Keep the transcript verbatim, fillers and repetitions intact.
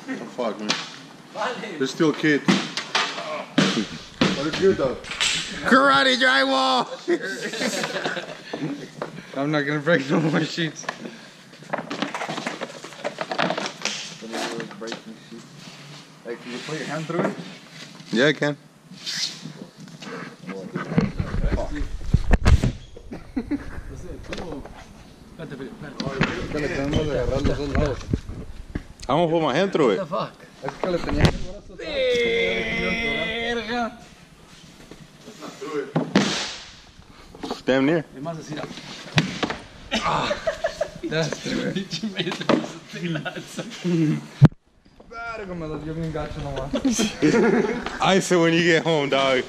fuck, man. They're still kids. But it's good though. Karate drywall! I'm not gonna break no more sheets. Hey, can you put your hand through it? Yeah, I can. I'm gonna put my hand through it. What the fuck? Damn near. Ah, that's true. I said when you get home, dog.